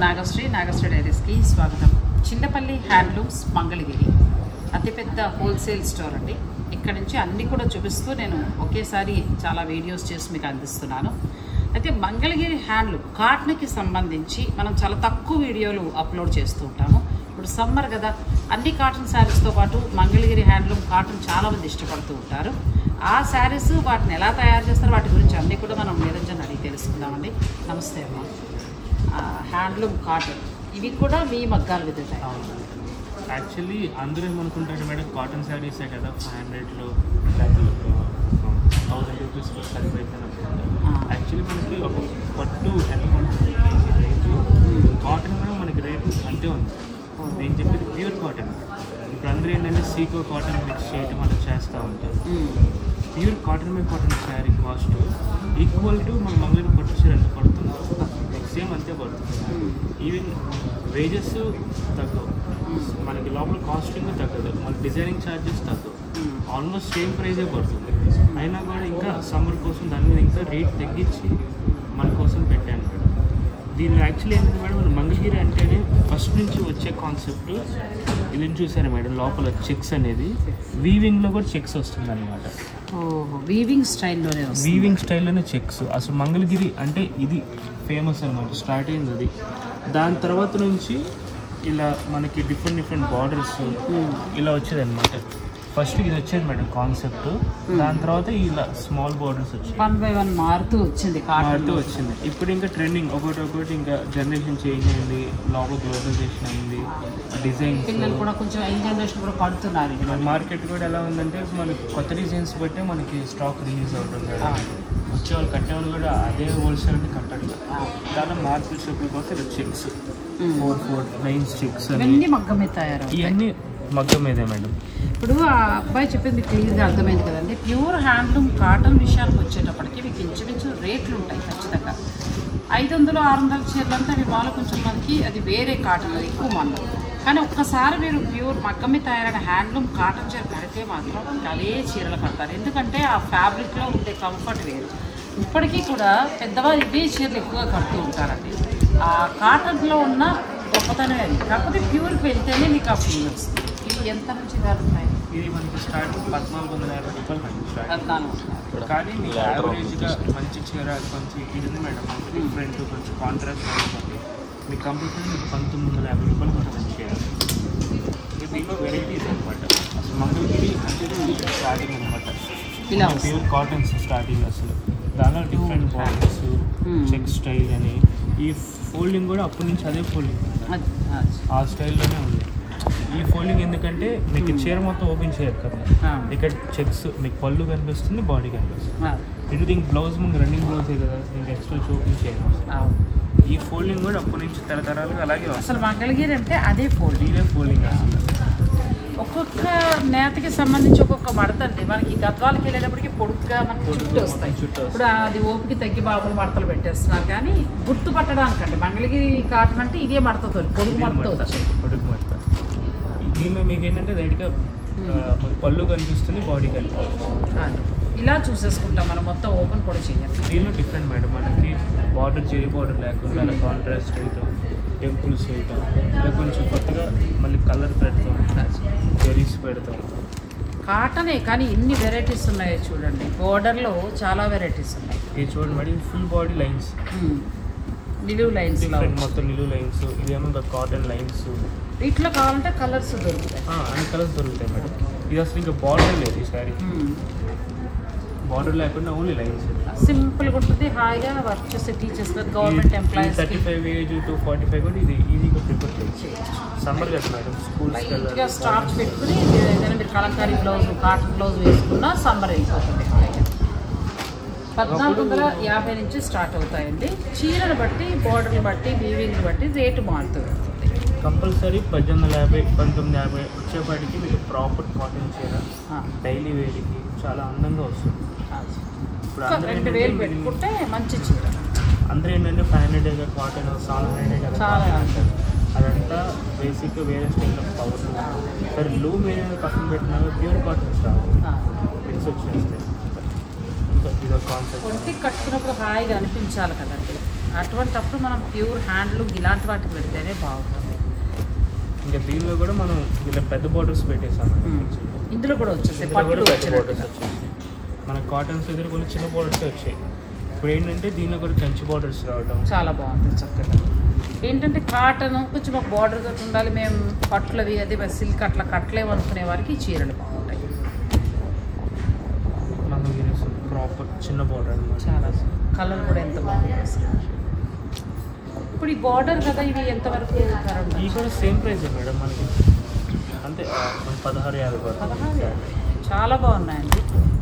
నాగశ్రీ డైరీస్కి స్వాగతం. చిన్నపల్లి హ్యాండ్లూమ్స్ మంగళగిరి అతిపెద్ద wholesale store అండి. ఇక్కడ నుంచి అన్నీ కూడా చూపిస్తూ నేను ఒకేసారి చాలా వీడియోస్ చేసి మీకు అందిస్తున్నాను. అయితే మంగళగిరి హ్యాండ్లూమ్ కాటన్కి సంబంధించి మనం చాలా తక్కువ వీడియోలు అప్లోడ్ చేస్తూ ఉంటాము. ఇప్పుడు సమ్మర్ కదా, అన్ని కాటన్ శారీస్తో పాటు మంగళగిరి హ్యాండ్లూమ్ కాటన్ చాలామంది ఇష్టపడుతూ ఉంటారు. ఆ శారీస్ వాటిని ఎలా తయారు చేస్తారు వాటి గురించి అన్నీ కూడా మనం నిరంజన్ అడిగి తెలుసుకుందామండి. నమస్తే అమ్మ. హ్యాండ్లూమ్ కాటన్ ఇవి కూడా మీ మగ్గాలు విదుతాయి. యాక్చువల్లీ అందరూ ఏమనుకుంటారు మేడం, కాటన్ శారీసే కదా 500లో 1000 రూపీస్ సరిపోతుంది అనుకుంటారు. యాక్చువల్లీ మనకి ఒక పట్టు ఎంత పడుతుంది రేటు, కాటన్ కూడా మనకి రేటు అంతే ఉంది. నేను చెప్పేది ప్యూర్ కాటన్. ఇప్పుడు అందరూ ఏంటంటే సీకో కాటన్ మిక్స్ చేయటం మనం చేస్తూ ఉంటారు. ప్యూర్ కాటన్ మీద cotton sari cost equal to మన మంగళగిరి పట్టు చీర ఎంత పడుతుందో సేమ్ అంతే పడుతుంది. ఈవెన్ వేజెస్ తగ్గవు, మనకి లోపల కాస్టింగ్ తగ్గదు, మన డిజైనింగ్ ఛార్జెస్ తగ్గవు, ఆల్మోస్ట్ సేమ్ ప్రైజే పడుతుంది. అయినా కూడా ఇంకా సమ్మర్ కోసం దాని మీద ఇంకా రేట్ తగ్గించి మన కోసం పెట్టాను మేడం. దీనిలో యాక్చువల్లీ ఏంటంటే మేడం, మన మంగళగిరి అంటేనే ఫస్ట్ నుంచి వచ్చే కాన్సెప్ట్ ఇది చూసారు మేడం. లోపల చెక్స్ అనేది వీవింగ్లో కూడా చెక్స్ వస్తుంది అనమాట. వీవింగ్ స్టైల్లోనే చెక్స్. అసలు మంగళగిరి అంటే ఇది ఫేమస్ అనమాట. స్టార్ట్ అయింది అది. దాని తర్వాత నుంచి ఇలా మనకి డిఫరెంట్ బార్డర్స్ ఇలా వచ్చేది అనమాట. ఫస్ట్ ఇది వచ్చేది మేడం కాన్సెప్ట్. దాని తర్వాత ఇలా స్మాల్ బార్డర్స్ వచ్చాయి, 1 by 1 మారుతూ వచ్చింది. ఇప్పుడు ఇంకా ట్రెండింగ్ ఒకటి ఇంకా జనరేషన్ చేంజ్ అయింది, లోపల గ్లోబలైజేషన్ అయింది, డిజైన్ పిల్లలు కూడా కొంచెం యంగ్ జనరేషన్ కూడా పడుతున్నారు. మార్కెట్ కూడా ఎలా ఉందంటే మనకి కొత్త డిజైన్స్ బట్టే మనకి స్టాక్ రిలీజ్ అవుతుంది. వచ్చేవాళ్ళు కట్టేవాళ్ళు కూడా అదే హోల్సేల్ అంటే కట్టండి. చాలా మార్కెట్ షాపుల కోసం ఇలా చెక్స్ 4 లైన్స్ చెక్స్ ఇవన్నీ మగ్గం మీద తయారు. ఇవన్నీ మగ్గం మీదే మేడం. ఇప్పుడు ఆ అబ్బాయి చెప్పింది క్లియర్గా అర్థమైంది కదండి. ప్యూర్ హ్యాండ్లూమ్ కాటన్ విషయానికి వచ్చేటప్పటికి మీకు ఇంచుమించు రేట్లు ఉంటాయి ఖచ్చితంగా. 500-600 చీరలంతా అవి వాళ్ళు కొంచెం మనకి అది వేరే కాటన్, అది ఎక్కువ మందం. కానీ ఒక్కసారి మీరు ప్యూర్ మగ్గం మీద తయారైన హ్యాండ్లూమ్ కాటన్ చీర కడితే మాత్రం అదే చీరలు కడతారు. ఎందుకంటే ఆ ఫ్యాబ్రిక్లో ఉండే కంఫర్ట్ వేరు. ఇప్పటికీ కూడా పెద్దవాళ్ళు ఇవే చీరలు ఎక్కువగా కడుతూ ఉంటారండి. ఆ కాటన్లో ఉన్న గొప్పతనం అది. కాకపోతే ప్యూర్కి వెళ్తేనే మీకు ఆ ఫీల్ వస్తుంది. ఇవి ఎంత నుంచి ధర ఉన్నాయి? ఇది మనకి స్టార్ట్ 1450 రూపాయలు మనకి స్టార్ట్. 1400. కానీ మీకు యావరేజ్గా మంచి చీర కొంచెం ఇది ఉంది మేడం, డిఫరెంట్ కొంచెం కాంట్రాస్ట్ ఉంటుంది. మీకు కంపల్సరీ మీకు 1950 రూపాయలు పడుతుంది చీర. దీంట్లో వెరైటీస్ అనమాట. అసలు మంగళగిరి అంటే స్టార్టింగ్ అనమాట. ఇలా ప్యూర్ కాటన్స్ స్టార్టింగ్. అసలు దానిలో డిఫరెంట్ బార్డర్స్, చెక్ స్టైల్ అని, ఈ ఫోల్డింగ్ కూడా అప్పటి నుంచి అదే ఫోల్డింగ్ ఆ స్టైల్లోనే ఉంది. ఈ ఫోల్డింగ్ ఎందుకంటే మీకు చీర మొత్తం ఓపెన్ చేయరు కదా, ఇక్కడ చెక్స్ మీకు పళ్ళు కనిపిస్తుంది, బాడీ కనిపిస్తుంది. ఇది దీనికి బ్లౌజ్ ముందు రన్నింగ్ బ్లౌజే కదా, దీనికి ఎక్స్ట్రా ఓపెన్ చేయరు. ఈ ఫోల్డింగ్ కూడా అప్పటి నుంచి తరతరాలుగా అలాగే అసలు మంగళగిరి అంటే అదే ఫోల్డింగ్. ఇదే ఫోల్డింగ్. అసలు ఒక్కొక్క నేతకి సంబంధించి ఒక్కొక్క మడత అండి. మనకి గద్వాలకి వెళ్ళేటప్పటికి పొడుగ్గా మనకి చుట్టూ వస్తాయి. ఇప్పుడు అది ఓపిక తగ్గి బాబులు మడతలు పెట్టేస్తున్నారు. కానీ గుర్తు పట్టడానికండి మంగళగిరి కాటన్ అంటే ఇదే మడతతో, పొడుగు మడత వచ్చి పొడుగు మడత. దీనిలో మీకు ఏంటంటే రైట్గా పళ్ళు కనిపిస్తుంది, బాడీ కనిపిస్తుంది. ఇలా చూసేసుకుంటాం మనం, మొత్తం ఓపెన్ కూడా చేయాలి. దీనిలో డిఫరెంట్ మేడం, మనకి బార్డర్ చెరీ బార్డర్ లేకుండా అలా కాంట్రాస్ట్ వేయటం, టెంపుల్స్ వేయటం, ఇలా కొంచెం కొత్తగా మళ్ళీ కలర్ పెడతాం, జెరీస్ పెడతాం. కాటనే కానీ ఇన్ని వెరైటీస్ ఉన్నాయో చూడండి. బోర్డర్లో చాలా వెరైటీస్ ఉన్నాయి. ఇది చూడండి మేడం, ఫుల్ బాడీ లైన్స్, నిలువు లైన్స్, మొత్తం నిలువు లైన్స్. ఇదేమో ఇంకా కాటన్ లైన్స్. వీటిలో కావాలంటే కలర్స్ దొరుకుతాయి, అన్ని కలర్స్ దొరుకుతాయి మేడం. ఇది అసలు ఇంకా బార్డర్ లేదు ఈ శారీ, బార్డర్ లేకుండా ఓన్లీ లైన్స్. సింపుల్గా ఉంటుంది, హాయిగా వర్క్ చేస్తే teachers, government employees 35 age to 45 కూడా ఇది ఈజీగా ప్రిపేర్ చేయొచ్చు. సమ్మర్ కదా మేడం, స్కూల్స్గా స్టార్చ్ పెట్టుకుని ఏదైనా మీరు కలంకారీ బ్లౌజ్, కాటన్ బ్లౌజ్ వేసుకున్నా సమ్మర్ అయిపోతుంది హాయిగా. 1450 నుంచి స్టార్ట్ అవుతాయండి. చీరను బట్టి, బోర్డర్ని బట్టి, వీవింగ్ని బట్టి రేటు మారుతూ ఉంటుంది. కంపల్సరీ 1850, 1950 వచ్చేపాటికి మీకు ప్రాపర్ కాటన్ చీర డైలీ వేర్కి చాలా అందంగా వస్తుంది. ఇప్పుడు 2000 పెట్టుకుంటే మంచి చీర. అందరూ ఏంటంటే 500 కాటన్, 700 కదా చాలా ఉంటుంది. అదంతా బేసిక్గా వేరే స్టైల్ ఆఫ్ పవర్. సరే లూమ్ ఏదైనా పక్కన పెట్టినా ప్యూర్ కాటన్ స్టాక్ మిక్స్ వచ్చేస్తాయి. ఇదో కాన్సెప్ట్. ఒంటికి కట్టుకున్నప్పుడు హాయిగా అనిపించాలి కదండి. అటువంటప్పుడు మనం ప్యూర్ హ్యాండ్లూమ్ ఇలాంటి వాటికి పెడితేనే బాగుంటుంది. ఇంకా దీనిలో కూడా మనం ఇలా పెద్ద బోర్డర్స్ పెట్టేసాం. ఇందులో కూడా వచ్చేసాయి పట్టులో పెద్ద బోర్డర్స్ వచ్చేసి మన కాటన్స్ దగ్గర కొన్ని చిన్న బోర్డర్స్ వచ్చాయి. ఇప్పుడు ఏంటంటే దీనిలో కూడా కంచి బోర్డర్స్ రావడం చాలా బాగుంటుంది. చక్కగా ఏంటంటే కాటన్ కొంచెం ఒక బార్డర్ తోటి ఉండాలి, మేము పట్లవి అదే సిల్క్ అట్లా కట్టలేము అనుకునే వారికి ఈ చీరలు బాగుంటాయి. ప్రాపర్ చిన్న బోర్డర్ చాలా కలర్ కూడా ఎంత బాగుంది అసలు. ఇప్పుడు ఈ బార్డర్ కదా, ఇవి ఎంతవరకు ఇవి కూడా సేమ్ ప్రైస్ మేడం మనకి, అంతే 1650. చాలా బాగున్నాయండి.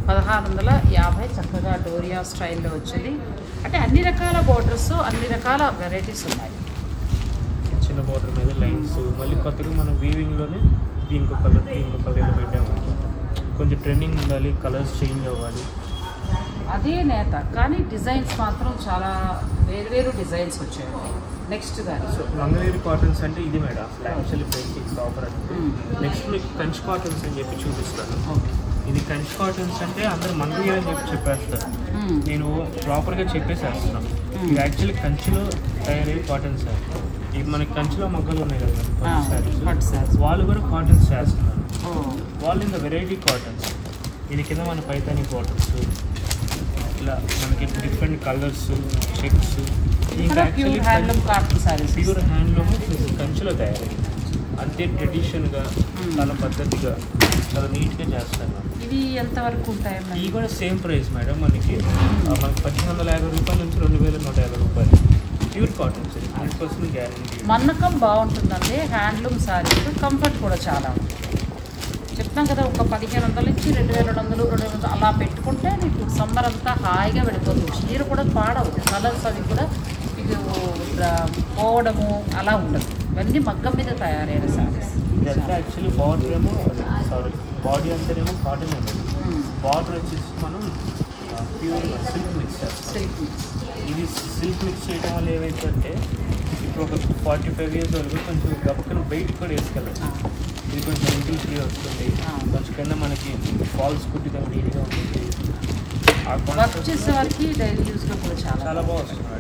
1650 చక్కగా డోరియా స్టైల్లో వచ్చింది. అంటే అన్ని రకాల బార్డర్స్, అన్ని రకాల వెరైటీస్ ఉన్నాయి. చిన్న బార్డర్ మీద లైన్స్, మళ్ళీ కొత్తగా మనం వీవింగ్లోనే దీనికి కలర్ పెట్టాము. కొంచెం ట్రెండింగ్ ఉండాలి, కలర్స్ చేంజ్ అవ్వాలి. అదే నేత కానీ డిజైన్స్ మాత్రం చాలా వేరు డిజైన్స్ వచ్చాయండి. నెక్స్ట్ కానీ సో మంగళగిరి కాటన్స్ అంటే ఇది మేడం అసలు యాక్చువల్లీ బేసిక్ ప్రాపర్ అంటే. నెక్స్ట్ మీకు కంచి కాటన్స్ అని చెప్పి చూపిస్తాను. ఇది కంచి కాటన్స్ అంటే అందరూ మంగళగిరి అని చెప్పి చెప్పేస్తారు. నేను ప్రాపర్గా చెప్పేసేస్తున్నాను. ఇది యాక్చువల్లీ కంచిలో తయారయ్యే కాటన్స్ సార్. ఇది మనకి కంచిలో మొగ్గలు ఉన్నాయి కదా, వాళ్ళు కూడా కాటన్స్ చేస్తున్నారు. వాళ్ళు ఇంకా వెరైటీ కాటన్స్. ఇది కింద మన పైతాని కాటన్స్, ఇలా మనకి different colours, checks. Pure handloom cotton saris, pure handloom కంచిలో తయారయ్యి అంతే ట్రెడిషన్గా చాలా పద్ధతిగా చాలా నీట్గా చేస్తారు. ఇవి ఎంతవరకు ఉంటాయి? ఇవి కూడా సేమ్ ప్రైస్ మేడం. మనకి 1850 రూపాయల నుంచి 2150 రూపాయలు. Pure cotton 100% guarantee. మన్నకం బాగుంటుందండి హ్యాండ్లూమ్ సారీస్. కంఫర్ట్ కూడా చాలా ఉంటుంది. చెప్తాం కదా, ఒక 1500 నుంచి 2200, 2200 అలా పెట్టుకుంటే నీకు సమ్మర్ అంతా హాయిగా వెళ్ళిపోతుంది. చీర కూడా పాడవుతుంది, కలర్స్ అవి కూడా మీకు పోవడము అలా ఉండదు. ఇవన్నీ మగ్గం మీద తయారైన సారీస్. ఇదంతా యాక్చువల్లీ బార్డర్ ఏమో బాడీ అంతేనేమో కాటన్ ఉంటుంది. బార్డర్ వచ్చేసి మనం ప్యూర్ సిల్క్ మిక్స్ చేస్తాం. ఇది సిల్క్ మిక్స్ చేయడం వల్ల ఏమైందంటే ఇప్పుడు ఒక 45 years వరకు కొంచెం గప్పకన వెయిట్ కూడా వేసుకెళ్ళాలి. ఇది కొంచెం ఇంటిల్ ఫ్రీ వస్తుంది. కొంచెం కింద మనకి ఫాల్స్ కుట్టిగా నీట్గా ఉంటుంది. వర్క్ చేసేవారికి డైలీ యూస్లో కూడా చాలా బాగా వస్తున్నాడు.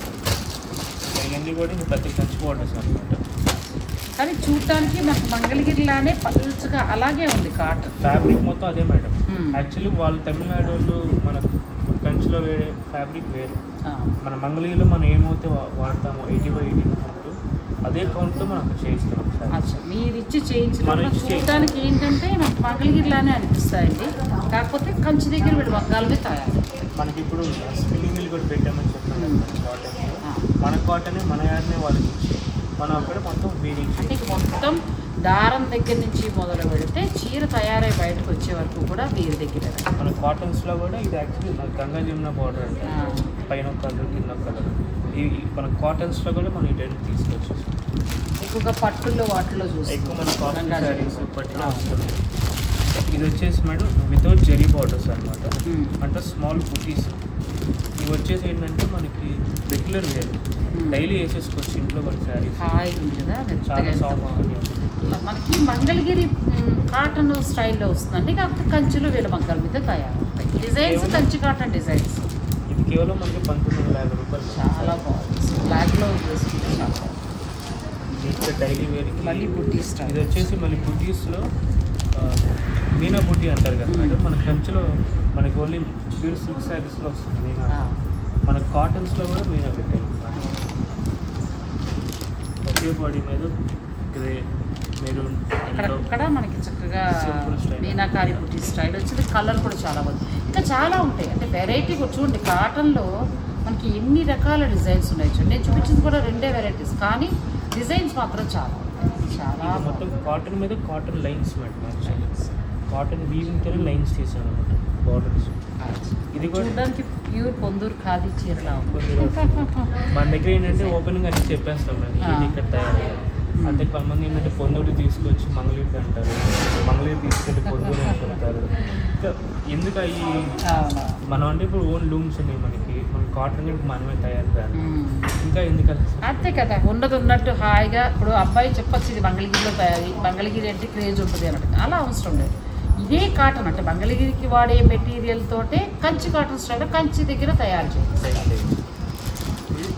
ఇవన్నీ కూడా ఇంకా ప్రతి కంచి బోర్డర్స్ అనమాట. కానీ చూడటానికి మనకు మంగళగిరిలానే పల్చగా అలాగే ఉంది కాటన్. ఫ్యాబ్రిక్ మొత్తం అదే మేడం. యాక్చువల్లీ వాళ్ళు తమిళనాడు వాళ్ళు మన కంచిలో వేరే ఫ్యాబ్రిక్ వేరు. మన మంగళగిరిలో మనం ఏమైతే వాడతామో 80/80 అదే కౌంట్తో మనం అక్కడ చేయిస్తాం. మీరు ఇచ్చి చేయించడం చూడటానికి ఏంటంటే మనకు మంగళగిరిలానే అనిపిస్తాయండి. కాకపోతే కంచి దగ్గర వీడు మగ్గాలమే తయారు. మనకి ఇప్పుడు స్పిన్నింగ్ మిల్ కూడా పెట్టామని చెప్తాను. కాటన్ మన కాటనే మన యాడ్నే వాళ్ళకి ఇచ్చి మనం అక్కడ మొత్తం వీవింగ్. అంటే మొత్తం దారం దగ్గర నుంచి మొదలు పెడితే చీర తయారై బయటకు వచ్చే వరకు కూడా వీరి దగ్గర. మన కాటన్స్లో కూడా ఇది యాక్చువల్లీ గంగా జమున బార్డర్ అంటే పైన కలర్ కింద కలర్. ఇవి మన కాటన్స్లో కూడా మనం ఇటు తీసుకొచ్చేసి ఎక్కువగా పట్టుల్లో వాటిలో చూసి ఎక్కువ మన కాటన్ శారీస్ పట్టులో వస్తుంది. ఇది వచ్చేసి మేడం వితౌట్ జెరీ బార్డర్స్ అనమాట. అంటే స్మాల్ బుటీస్. ఇవి వచ్చేసి ఏంటంటే మనకి రెగ్యులర్ వేర్ డైలీ వేసేసుకోవచ్చు ఇంట్లో కొన్ని శారీస్. చాలా సాఫ్ట్. మనకి మంగళగిరి కాటన్ స్టైల్లో వస్తుందండి. కాకపోతే కంచిలో వీళ్ళ మగ్గల మీద తయారవుతాయి. Designs Kanchi cotton designs. ఇది కేవలం మనకి 1950 రూపాయలు. చాలా బాగుంది. బ్లాక్లో వేసుకుంటే చాలా బాగుంది. డైలీ వేర్కి మళ్ళీ బుట్టీస్. ఇది వచ్చేసి మళ్ళీ బుట్టీస్లో మీనా బుట్టి అంటారు కదా మేడం. మన కంచిలో మనకి ఓన్లీ ప్యూర్ సిల్క్ శారీస్లో వస్తుంది మీనా. మన కాటన్స్లో కూడా మీనా పెట్టాయి. ఒకే బాడీ మీద గ్రే మెరూన్ అక్కడ మనకి చక్కగా మీనాకారి బుట్టి స్టైల్ వచ్చింది. కలర్ కూడా చాలా బాగుంది. ఇంకా చాలా ఉంటాయి. అంటే వెరైటీ కూడా చూడండి, కాటన్లో మనకి ఎన్ని రకాల డిజైన్స్ ఉన్నాయి. చూడండి, నేను చూపించింది కూడా 2 వెరైటీస్, కానీ డిజైన్స్ మాత్రం చాలా చాలా మొత్తం కాటన్ మీద కాటన్ లైన్స్ మేడం. కాటన్ వీవింగ్తో లైన్స్ తీసాను అనమాట బార్డర్స్. ఇది కూడా చూడడానికి ప్యూర్ పొందూరు ఖాదీ చీరలా ఉంది. మన దగ్గర ఏంటంటే ఓపెన్గా అన్ని చెప్పేస్తాం మేడం, ఇది ఇక్కడ తయారయ్యారు. అంటే కొంతమంది ఏంటంటే పొందూరు తీసుకొచ్చి మంగళగిరి అంటారు, మంగళగిరి తీసుకెళ్ళి పొందూరు అని చెప్తారు. ఇంకా ఎందుకు అవి మనం అంటే ఇప్పుడు ఓన్ లూమ్స్ ఉన్నాయి మనకి, మన కాటన్ కూడా మనమే తయారు చేయాలి. ఇంకా ఎందుకంటే అంతే కదా, ఉన్నట్టు హాయిగా ఇప్పుడు అబ్బాయి చెప్పచ్చు ఇది మంగళగిరిలో తయారీ, మంగళగిరి అంటే క్రేజ్ ఉంటుంది అన్నట్టు. అలా అవసరం లేదు. ఇదే కాటన్ అంటే మంగళగిరికి వాడే మెటీరియల్ తోటే కంచి కాటన్ స్టైల్ కంచి దగ్గర తయారు చేయాలి.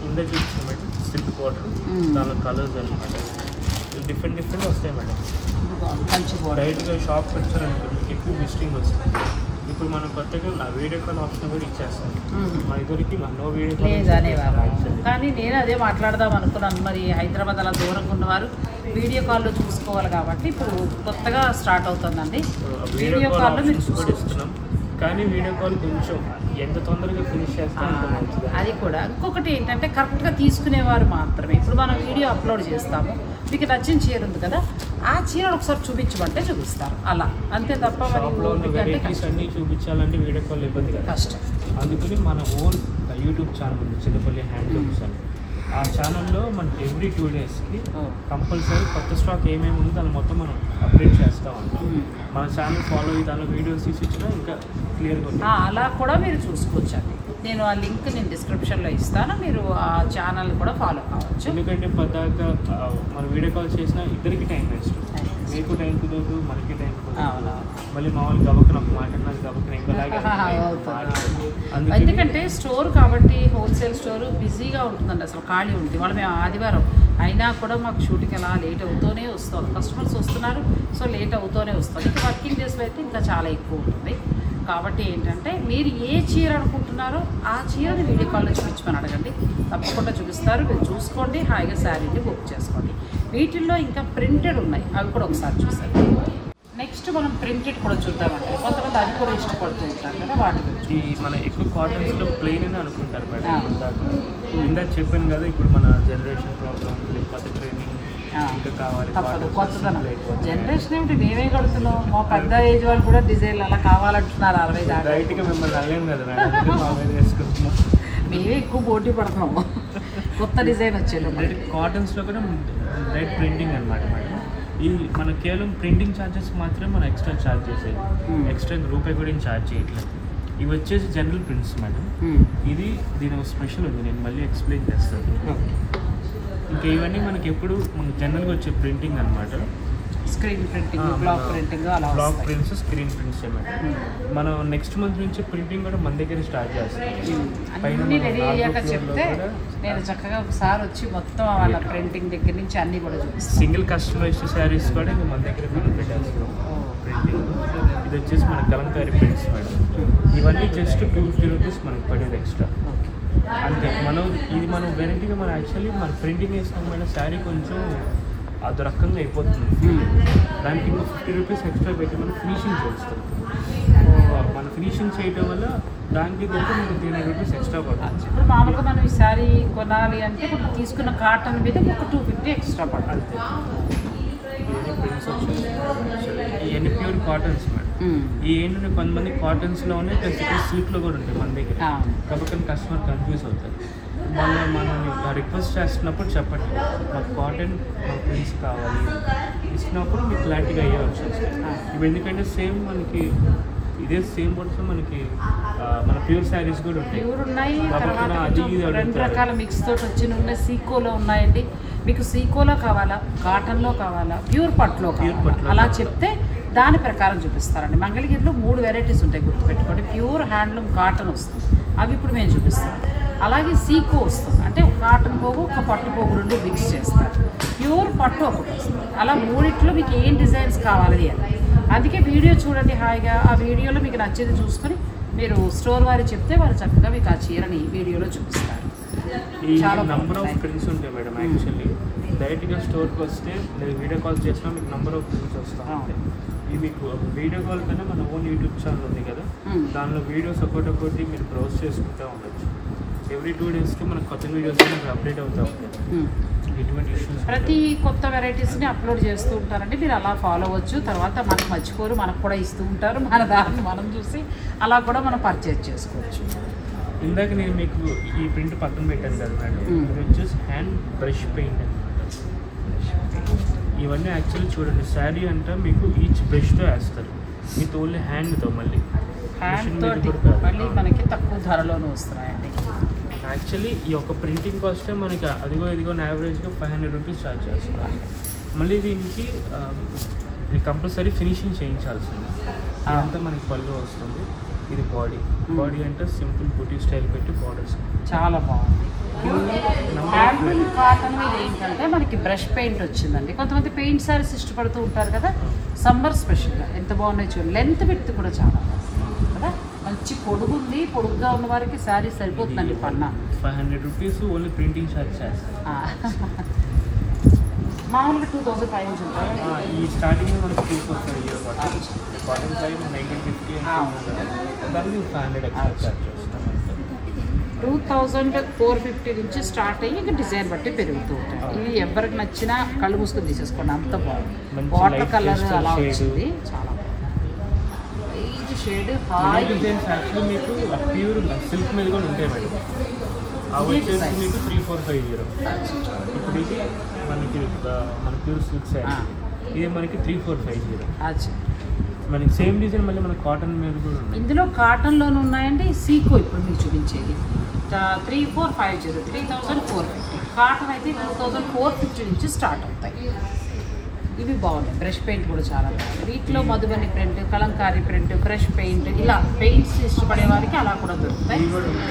ఇందా చూపిస్తాం మేడం సిల్క్ బార్డర్, దానిలో కలర్స్ అనమాట డిఫరెంట్ వస్తాయి మేడం. మంచి డైరెక్ట్గా షాప్కి వచ్చారనుకోండి మీకు ఎక్కువ విజిటింగ్ వస్తుంది. ఇప్పుడు మనం కొత్తగా వీడియో కాల్ ఆప్షన్ కూడా ఇచ్చేస్తాం. మా ఇద్దరికి నో వీడియో కాల్. కానీ నేను అదే మాట్లాడదాం అనుకున్నాను. మరి హైదరాబాద్ అలా దూరంగా ఉన్నవారు వీడియో కాల్లో చూసుకోవాలి కాబట్టి ఇప్పుడు కొత్తగా స్టార్ట్ అవుతుందండి. వీడియో కాల్లో మీరు చూపిస్తున్నాం. కానీ వీడియో కాల్ కొంచెం ఎంత తొందరగా ఫినిష్ చేస్తాం అది కూడా. ఇంకొకటి ఏంటంటే కరెక్ట్గా తీసుకునేవారు మాత్రమే. ఇప్పుడు మనం వీడియో అప్లోడ్ చేస్తాము, మీకు నచ్చిన చీర ఉంది కదా, ఆ చీరను ఒకసారి చూపించమంటే చూపిస్తారు అలా, అంతే తప్ప వెరైటీస్ అన్నీ చూపించాలంటే వీడియో కాల్ ఇబ్బంది కదా, కష్టం. అందుకని మన ఓన్ యూట్యూబ్ ఛానల్ ఉంది చిన్నపల్లి హ్యాండ్లూమ్స్ అని. ఆ ఛానల్లో మనకి ఎవ్రీ 2 డేస్కి కంపల్సరీ కొత్త స్టాక్ ఏమేమి ఉందో దాన్ని మొత్తం మనం అప్డేట్ చేస్తూ ఉంటాం. మన ఛానల్ ఫాలో అయ్యి దానిలో వీడియోస్ తీసి ఇచ్చినా ఇంకా క్లియర్గా ఉంటుంది. అలా కూడా మీరు చూసుకోవచ్చండి. నేను ఆ లింక్ నేను డిస్క్రిప్షన్లో ఇస్తాను, మీరు ఆ ఛానల్ కూడా ఫాలో కావచ్చు. ఎందుకంటే పద్దాక మనం వీడియో కాల్ చేసినా ఇద్దరికి టైం వేస్ట్. మీకు టైం కుదరదు, మనకి టైం కుదరదు. మళ్ళీ మామూలు గబక్కన ఒక మాట గబక్కన ఇంకోలాగా. ఎందుకంటే స్టోర్ కాబట్టి హోల్సేల్ స్టోర్ బిజీగా ఉంటుందండి, అసలు ఖాళీ ఉంటుంది. వాళ్ళు మేము ఆదివారం అయినా కూడా మాకు షూటింగ్ అలా లేట్ అవుతూనే వస్తుంది. కస్టమర్స్ వస్తున్నారు, సో లేట్ అవుతూనే వస్తుంది. ఇంకా వర్కింగ్ డేస్లో అయితే ఇంకా చాలా ఎక్కువ ఉంటుంది. కాబట్టి ఏంటంటే మీరు ఏ చీర అనుకుంటున్నారో ఆ చీరని వీడియో కాల్లో చూపించమని అడగండి, తప్పకుండా చూపిస్తారు. మీరు చూసుకోండి, హాయిగా శారీని బుక్ చేసుకోండి. వీటిల్లో ఇంకా ప్రింటెడ్ ఉన్నాయి, అవి కూడా ఒకసారి చూసారు. నెక్స్ట్ మనం ప్రింటెడ్ కూడా చూద్దామండి. కొంతమంది అది కూడా ఇష్టపడుతూ ఉంటారు కదా, వాటి గురించి. మన ఎక్కువ కాటన్స్లో ప్లెయిన్ అని అనుకుంటారు మేడం. ఇందాక చెప్పాను కదా, ఇప్పుడు మన జనరేషన్ ప్రాబ్లం, లేకపోతే ట్రైనింగ్ ఇంకా కావాలి, తప్పదు. కొత్తదనం జనరేషన్ ఏమిటి, మేమే కడుతున్నాం. మా పెద్ద ఏజ్ వాళ్ళు కూడా డిజైన్లు అలా కావాలంటున్నారు. 60 దాకా రైట్గా మిమ్మల్ని అల్లేము కదా మేడం, వేసుకుంటున్నాం. మేమే ఎక్కువ పోటీ పడతాము కొత్త డిజైన్ వచ్చేది. కాటన్స్లో కూడా డైరెక్ట్ ప్రింటింగ్ అనమాట మేడం. ఈ మన కేవలం ప్రింటింగ్ ఛార్జెస్ మాత్రమే మనం ఎక్స్ట్రా ఛార్జ్ చేసేది, ఎక్స్ట్రా రూపాయి కూడా ఏం ఛార్జ్ చేయట్లేదు. ఇవి వచ్చేసి జనరల్ ప్రింట్స్ మేడం. ఇది దీని ఒక స్పెషల్ ఉంది, నేను మళ్ళీ ఎక్స్ప్లెయిన్ చేస్తాను. ఇంకా ఇవన్నీ మనకి ఎప్పుడు మనకు జనరల్గా వచ్చే ప్రింటింగ్ అనమాట. Screen printing, block printing, block prints, screen prints అనమాట. మనం నెక్స్ట్ మంత్ నుంచి ప్రింటింగ్ కూడా మన దగ్గర స్టార్ట్ చేస్తాం. అన్నీ రెడీ అయ్యాక చెప్తే నేను చక్కగా ఒకసారి వచ్చి మొత్తం వాళ్ళ ప్రింటింగ్ దగ్గర నుంచి అన్నీ కూడా చూపిస్తాను. సింగిల్ కస్టమైజ్డ్ శారీస్ కూడా మన దగ్గర మనం పెట్టేస్తాం ప్రింటింగ్. ఇది వచ్చేసి మన కలంకారీ ప్రింట్స్ మేడం. ఇవన్నీ జస్ట్ 250 రూపీస్ మనకి పడేది ఎక్స్ట్రా అంతే. మనం వెరైటీగా మనం యాక్చువల్లీ మన ప్రింటింగ్ వేసినాం మేడం, శారీ కొంచెం అది రకంగా అయిపోతుంది. దానికి ఇంకా 50 రూపీస్ ఎక్స్ట్రా పెట్టి మనం ఫినిషింగ్ చేస్తాం. మన ఫినిషింగ్ చేయడం వల్ల దానికి దగ్గర మీకు 300 రూపీస్ ఎక్స్ట్రా పడుతుంది. ఇప్పుడు మామూలుగా మనం ఈ శారీ కొనాలి అంటే ఇప్పుడు తీసుకున్న కాటన్ మీద ఒక 250 ఎక్స్ట్రా పడుతుంది. ఇవన్నీ ప్రింట్స్ వచ్చాయి, ఇవన్నీ ప్యూర్ కాటన్స్ మేడం. ఈ ఏంటంటే కొంతమంది కాటన్స్లోనే ప్లస్ సిల్క్లో కూడా ఉంటాయి మన దగ్గర, కాబట్టి కస్టమర్ కన్ఫ్యూజ్ అవుతారు. మనం రిక్వెస్ట్ చేస్తున్నప్పుడు చెప్పండి, మాకు కాటన్ మాకు ప్రింట్స్ కావాలి ఇచ్చినప్పుడు మీకు క్లారిటీగా అయ్యే వచ్చేస్తాయి. ఇప్పుడు ఎందుకంటే సేమ్ మనకి ఇదే సేమ్ బోర్డ్స్ మనకి మన ప్యూర్ శారీస్ కూడా ఉంటాయి. ప్యూర్ ఉన్నాయి, రెండు రకాల మిక్స్ తోటి వచ్చిన ఉన్నాయి. సీకోలో ఉన్నాయండి. మీకు సీకోలో కావాలా, కాటన్లో కావాలా, ప్యూర్ పట్టులో కావాలా, అలా చెప్తే దాని ప్రకారం చూపిస్తారండి. మంగళగిరిలో 3 వెరైటీస్ ఉంటాయి, గుర్తుపెట్టుకోండి. ప్యూర్ హ్యాండ్లూమ్ కాటన్ వస్తుంది, అవి ఇప్పుడు మేము చూపిస్తాం. అలాగే సీకో వస్తుంది, అంటే ఒక కాటన్ పోగు ఒక పట్టు పోగు 2 మిక్స్ చేస్తారు. ప్యూర్ పట్టు ఒకటి వస్తుంది. అలా 3 మీకు ఏం డిజైన్స్ కావాలి అని, అందుకే వీడియో చూడండి హాయిగా. ఆ వీడియోలో మీకు నచ్చేది చూసుకొని మీరు స్టోర్ వారి చెప్తే వారు చక్కగా మీకు ఆ చీరని వీడియోలో చూపిస్తారు. చాలా నంబర్ ఆఫ్ ప్రింట్స్ ఉంటాయి మేడం. యాక్చువల్లీ డైరెక్ట్గా స్టోర్కి వస్తే మీరు వీడియో కాల్ చేసినా మీకు నంబర్ ఆఫ్ ప్రింట్స్ వస్తూ ఉంటాయి. ఇవి మీకు వీడియో కాల్ కన్నా మన ఓన్ యూట్యూబ్ ఛానల్ ఉంది కదా, దానిలో వీడియోస్ ఒక్కొక్కటి మీరు బ్రౌజ్ చేసుకుంటూ ఉండొచ్చు. ఎవ్రీ 2 డేస్కి మనకు కొత్త వీడియోస్ అప్డేట్ అవుతూ ఉంటాయి. ఎటువంటి ఇష్యూస్ ప్రతి కొత్త వెరైటీస్ని అప్లోడ్ చేస్తూ ఉంటారండి, మీరు అలా ఫాలో అవ్వచ్చు. తర్వాత మనకు మర్చిపోరు, మనకు కూడా ఇస్తూ ఉంటారు. మన దాన్ని మనం చూసి అలా కూడా మనం పర్చేజ్ చేసుకోవచ్చు. ఇందాక నేను మీకు ఈ ప్రింట్ పక్కన పెట్టాను కదా మేడం, ఇది వచ్చేసి హ్యాండ్ బ్రష్ పెయింట్ అనమాట. ఇవన్నీ యాక్చువల్లీ చూడండి, శారీ అంటే మీకు ఈచ్ బ్రష్తో వేస్తారు, మీతో ఓన్లీ హ్యాండ్తో మళ్ళీ మనకి తక్కువ ధరలోనూ వస్తున్నాయండి. యాక్చువల్లీ ఈ యొక్క ప్రింటింగ్ కాస్టే మనకి అదిగో ఇదిగో యావరేజ్గా 500 రూపీస్ ఛార్జ్ చేస్తున్నారు. మళ్ళీ దీనికి కంపల్సరీ ఫినిషింగ్ చేయించాల్సింది. అదంతా మనకి పళ్ళు వస్తుంది. ఇది బాడీ అంటే సింపుల్ బుటీ స్టైల్ పెట్టి బార్డర్స్ చాలా బాగుంది. హ్యాండ్లూమ్ కాటన్ మీద ఏంటంటే మనకి బ్రష్ పెయింట్ వచ్చిందండి. కొంతమంది పెయింట్ సారీస్ ఇష్టపడుతూ ఉంటారు కదా, సమ్మర్ స్పెషల్గా ఎంత బాగున్నాయి చూడండి. లెంత్ విడ్త్ కూడా చాలా బాగుంది కదా, మంచి పొడుగుంది. పొడుగ్గా ఉన్న వారికి శారీ సరిపోతుందండి. పన్నా 500 రూపీస్ ఓన్లీ ప్రింటింగ్ ఛార్జ్. మామూలుగా 2500 ఉంటాయి. ఈ స్టార్టింగ్ మనకి 245 కాటన్ ప్రైస్ 1950 దానికి 500 ఎక్స్ట్రా ఛార్జ్ చేస్తాం. 2450 నుంచి స్టార్ట్ అయ్యి ఇంకా డిజైన్ బట్టి పెరుగుతూ ఉంటాయి. ఇవి ఎవరికి నచ్చినా కళ్ళు మూసుకొని తీసేసుకోండి, అంత బాగుంది. వాటర్ కలర్ అలా వచ్చింది, చాలా బాగుంది. ఇది షేడ్ హాయ్ డిజైన్స్ యాక్చువల్లీ మీకు ప్యూర్ సిల్క్ మీద కూడా ఉంటాయి మేడం. అవి వచ్చేసి మీకు 3450. ఇప్పుడు ఇది మనకి మన ప్యూర్ సిల్క్ శారీ, ఇది మనకి 3450. మనకి సేమ్ డిజైన్ మళ్ళీ మన కాటన్ మీద కూడా ఉంది. ఇందులో కాటన్లోనే ఉన్నాయండి. సీకో ఇప్పుడు మీకు చూపించేది 3450, 3450. కాటన్ అయితే 2450 నుంచి స్టార్ట్ అవుతాయి. ఇవి బాగున్నాయి. బ్రష్ పెయింట్ కూడా చాలా బాగుంది. వీటిలో Madhubani print, Kalamkari print, brush paint, ఇలా పెయింట్స్ ఇష్టపడే వారికి అలా కూడా దొరుకుతాయి.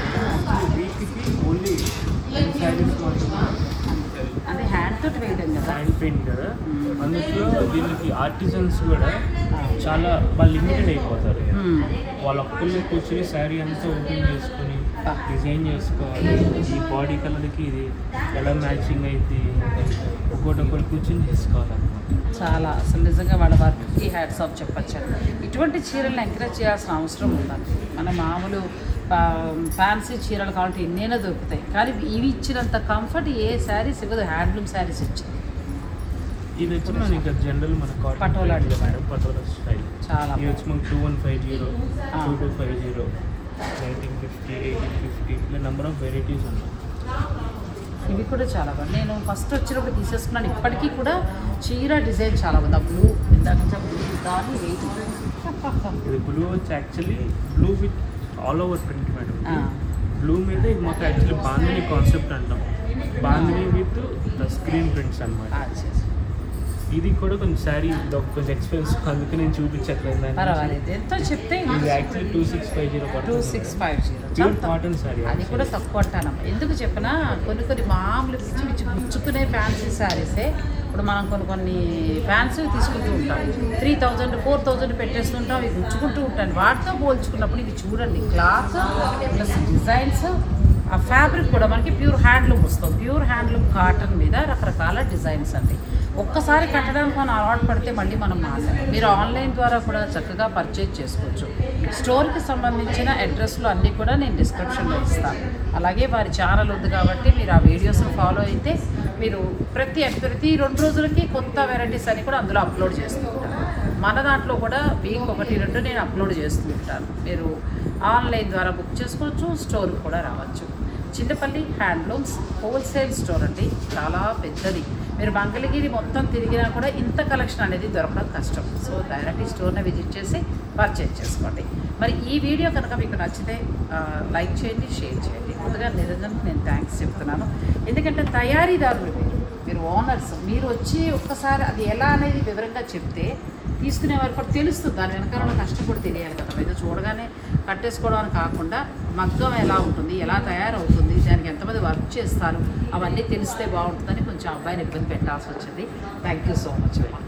అదే హ్యాండ్ తోటి వేయడం కదా, హ్యాండ్ పెయింట్ కదా. అందులో దీనికి ఆర్టిజన్స్ కూడా చాలా బాగా లిమిటెడ్ అయిపోతారు. వాళ్ళ ఒక్కళ్ళు కూర్చొని శారీ అంతా ఓపెన్ చేసుకొని డిజైన్ చేసుకోవాలి. ఈ బాడీ కలర్కి ఇది ఎలా మ్యాచింగ్ అయితే ఒక్కొక్కటి కూర్చొని చేసుకోవాలన్నమాట. చాలా అసలు నిజంగా వాళ్ళ వారికి హ్యాట్స్ ఆఫ్ చెప్పచ్చండి. ఇటువంటి చీరలను ఎంకరేజ్ చేయాల్సిన అవసరం ఉందండి. మన మామూలు ఫ్యాన్సీ చీరలు కావాలంటే ఎన్నైనా దొరుకుతాయి, కానీ ఇవి ఇచ్చినంత కంఫర్ట్ ఏ శారీస్ ఇవ్వదు. హ్యాండ్లూమ్ శారీస్ ఇచ్చింది. ఇది వచ్చి మనకి జనరల్ మన పటోలా మేడం, పటోలా స్టైల్ చాలా. ఇది వచ్చి మనకి 2150, 2250, 1950, 1850 ఇలా నెంబర్ ఆఫ్ వెరైటీస్ ఉన్నాయి. ఇవి కూడా చాలా బాగుంది. నేను ఫస్ట్ వచ్చినప్పుడు తీసేసుకున్నాను. ఇప్పటికీ కూడా చీర డిజైన్ చాలా బాగుంది. బ్లూ ఇందాక బ్లూ దాన్ని వెయిట్. ఇది బ్లూ వచ్చి యాక్చువల్లీ blue with all over print madam. Blue మీద ఇది మాకు యాక్చువల్లీ బాందిని కాన్సెప్ట్ అంటాం. బాందిని విత్ స్క్రీన్ ప్రింట్స్ అనమాట. ఇది కూడా కొంచెం శారీ కొంచెం ఎక్స్పెన్సివ్, అందుకే నేను చూపించట్లేదు. పర్వాలేదు, ఎంతో చెప్తే ఇది యాక్చువల్లీ 2650 కాటన్ శారీ. అది కూడా తక్కువ అంటానమ్మా. ఎందుకు చెప్పినా కొన్ని మామూలు పిచ్చి గుచ్చుకునే ఫ్యాన్సీ శారీసే. ఇప్పుడు మనం కొన్ని ఫ్యాన్సీ తీసుకుంటూ ఉంటాం, 3000, 4000 పెట్టేస్తుంటాం. అవి గుచ్చుకుంటూ ఉంటాను. వాటితో పోల్చుకున్నప్పుడు ఇది చూడండి, క్లాత్ ప్లస్ డిజైన్స్, ఆ ఫ్యాబ్రిక్ కూడా మనకి ప్యూర్ హ్యాండ్లూమ్ వస్తుంది. ప్యూర్ హ్యాండ్లూమ్ కాటన్ మీద రకరకాల డిజైన్స్ అండి. ఒక్కసారి కట్టడానికి మనం అలవాటు పడితే మళ్ళీ మనం మాట్లాడాలి. మీరు ఆన్లైన్ ద్వారా కూడా చక్కగా పర్చేజ్ చేసుకోవచ్చు. స్టోర్కి సంబంధించిన అడ్రస్లు అన్నీ కూడా నేను డిస్క్రిప్షన్లో ఇస్తాను. అలాగే వారి ఛానల్ ఉంది కాబట్టి మీరు ఆ వీడియోస్ని ఫాలో అయితే మీరు ప్రతి 2 రోజులకి కొత్త వెరైటీస్ అని కూడా అందులో అప్లోడ్ చేస్తూ ఉంటాను. మన దాంట్లో కూడా వీక్ 1-2 నేను అప్లోడ్ చేస్తూ ఉంటాను. మీరు ఆన్లైన్ ద్వారా బుక్ చేసుకోవచ్చు, స్టోర్కి కూడా రావచ్చు. చిన్నపల్లి హ్యాండ్లూమ్స్ హోల్సేల్ స్టోర్ అండి, చాలా పెద్దది. మీరు మంగళగిరి మొత్తం తిరిగినా కూడా ఇంత కలెక్షన్ అనేది దొరకడం కష్టం. సో డైరెక్ట్ ఈ స్టోర్ని విజిట్ చేసి పర్చేజ్ చేసుకోండి. మరి ఈ వీడియో కనుక మీకు నచ్చితే లైక్ చేయండి, షేర్ చేయండి. ముందుగా నిజంగా నేను థ్యాంక్స్ చెప్తున్నాను. ఎందుకంటే తయారీదారులు మీరు ఓనర్స్, మీరు వచ్చి ఒక్కసారి అది ఎలా అనేది వివరంగా చెప్తే తీసుకునే వారికి కూడా తెలుస్తుంది. దాని వెనకాల కష్టపడి తెలియాలి కదా. ఏదో చూడగానే కట్టేసుకోవడానికి కాకుండా మగ్గం ఎలా ఉంటుంది, ఎలా తయారవుతుంది, దానికి ఎంతమంది వర్క్ చేస్తారు, అవన్నీ తెలిస్తే బాగుంటుందని కొంచెం అబ్బాయిని ఇబ్బంది పెట్టాల్సి వచ్చింది. Thank you so much.